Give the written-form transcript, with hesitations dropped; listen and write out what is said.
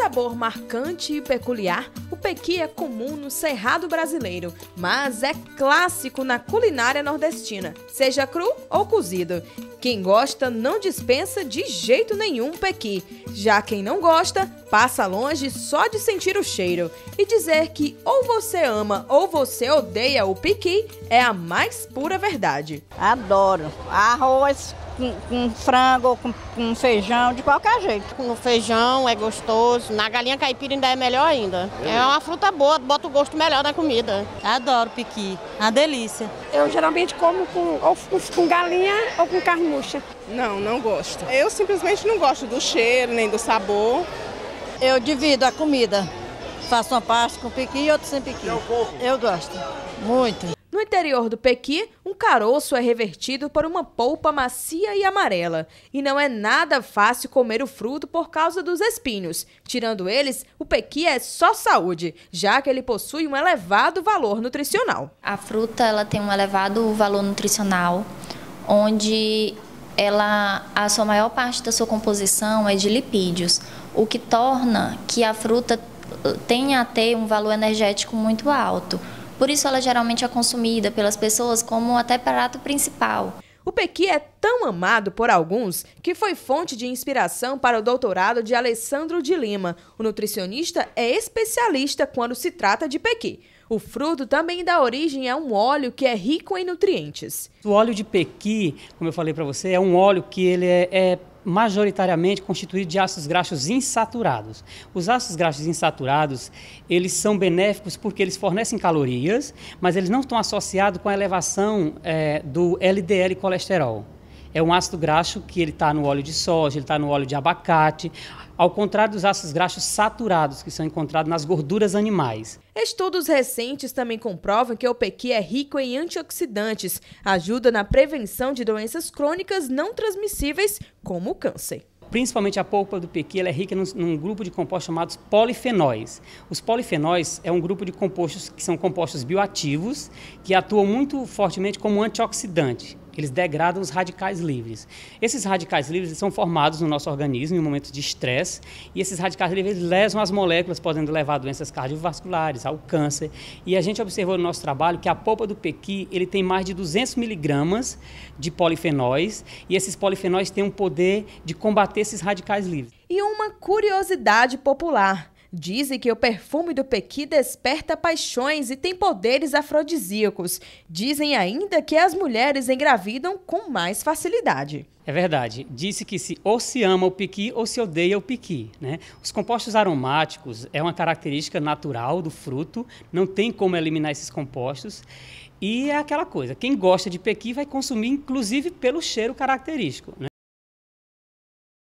sabor marcante e peculiar, o pequi é comum no cerrado brasileiro, mas é clássico na culinária nordestina, seja cru ou cozido. Quem gosta não dispensa de jeito nenhum o pequi, já quem não gosta passa longe só de sentir o cheiro. E dizer que ou você ama ou você odeia o pequi é a mais pura verdade. Adoro. Arroz com frango, com feijão, de qualquer jeito. No feijão é gostoso, na galinha caipira ainda é melhor ainda. É uma fruta boa, bota o gosto melhor na comida. Adoro pequi, uma delícia. Eu geralmente como com galinha ou com carne murcha. Não gosto. Eu simplesmente não gosto do cheiro, nem do sabor. Eu divido a comida. Faço uma parte com pequi e outra sem pequi. Eu gosto, muito. No interior do pequi, um caroço é revertido por uma polpa macia e amarela. E não é nada fácil comer o fruto por causa dos espinhos. Tirando eles, o pequi é só saúde, já que ele possui um elevado valor nutricional. A fruta ela tem um elevado valor nutricional, onde a sua maior parte da sua composição é de lipídios, o que torna que a fruta tenha a ter um valor energético muito alto. Por isso, ela geralmente é consumida pelas pessoas como até prato principal. O pequi é tão amado por alguns que foi fonte de inspiração para o doutorado de Alessandro de Lima. O nutricionista é especialista quando se trata de pequi. O fruto também dá origem a um óleo que é rico em nutrientes. O óleo de pequi, como eu falei para você, é um óleo que ele é majoritariamente constituído de ácidos graxos insaturados. Os ácidos graxos insaturados, eles são benéficos porque eles fornecem calorias, mas eles não estão associados com a elevação do LDL colesterol. É um ácido graxo que ele está no óleo de soja, ele está no óleo de abacate, ao contrário dos ácidos graxos saturados, que são encontrados nas gorduras animais. Estudos recentes também comprovam que o pequi é rico em antioxidantes, ajuda na prevenção de doenças crônicas não transmissíveis, como o câncer. Principalmente a polpa do pequi, ela é rica num grupo de compostos chamados polifenóis. Os polifenóis é um grupo de compostos que são compostos bioativos, que atuam muito fortemente como antioxidante. Eles degradam os radicais livres. Esses radicais livres são formados no nosso organismo em momentos de estresse, e esses radicais livres lesam as moléculas, podendo levar a doenças cardiovasculares, ao câncer. E a gente observou no nosso trabalho que a polpa do pequi ele tem mais de 200 miligramas de polifenóis, e esses polifenóis têm um poder de combater esses radicais livres. E uma curiosidade popular. Dizem que o perfume do pequi desperta paixões e tem poderes afrodisíacos. Dizem ainda que as mulheres engravidam com mais facilidade. É verdade. Disse que ou se ama o pequi ou se odeia o pequi, né? Os compostos aromáticos é uma característica natural do fruto, não tem como eliminar esses compostos. E é aquela coisa, quem gosta de pequi vai consumir inclusive pelo cheiro característico, né?